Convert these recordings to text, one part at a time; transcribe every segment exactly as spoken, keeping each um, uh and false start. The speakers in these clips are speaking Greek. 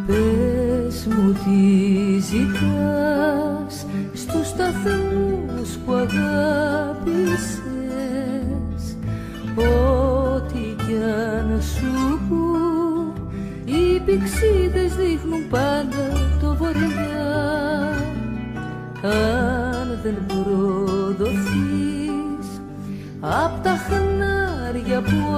Πες μου τι ζητάς στους σταθμούς που αγάπησες, ό,τι κι αν σου πουν οι πηξίδες δείχνουν πάντα το βορειά. Αν δεν προδοθείς απ' τα χνάρια που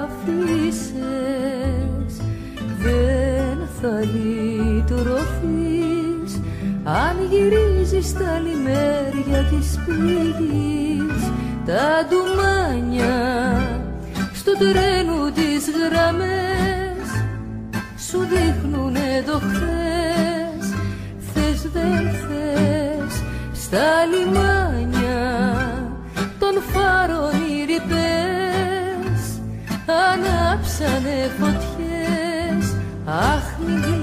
αφήσες, δεν θα λυτρωθείς αν γυρίζεις στα λιμέρια της πληγής. Τα ντουμάνια στο τρένου τις γραμμές σου δείχνουνε το χθες. Θες δεν θες στα λιμάνια των φάρων οι ρηπές ανάψανε φωτιές. Αχ, μην κλαις.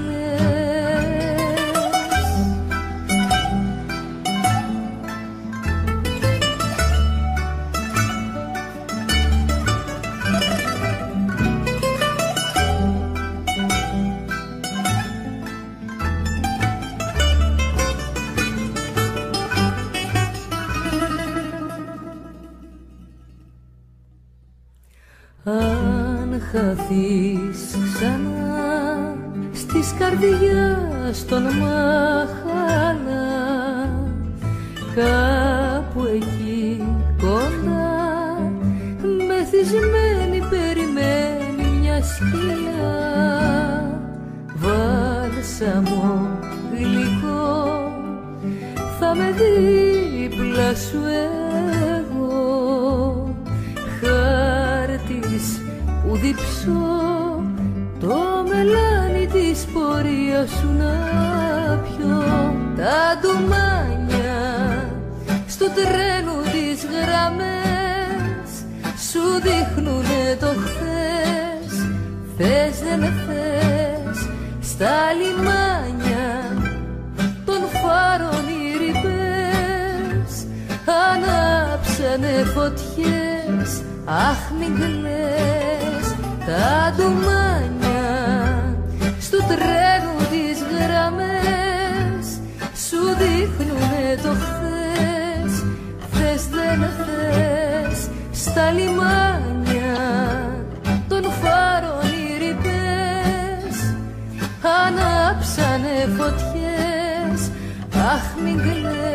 Αν χαθείς ξανά στις καρδιάς των μαχάλα, κάπου εκεί κοντά μεθυσμένη περιμένει μια σκιά. Βάλσαμο γλυκό θα με δίπλα σου εγώ, χάρτης που διψώ το μελάνι της πορείας σου να πιω. Τα ντουμάνια στο τρένου τις γραμμές σου δείχνουνε το χθες. Θες δεν θες στα λιμάνια των φάρων οι ρηπές ανάψανε φωτιές. Αχ, μην κλαις. Τα ντουμάνια στο τρένου τις γραμμές σου δείχνουνε το χθες. Θες δεν θες στα λιμάνια των φάρων οι ρηπές ανάψανε φωτιές. Αχ, μην κλαις.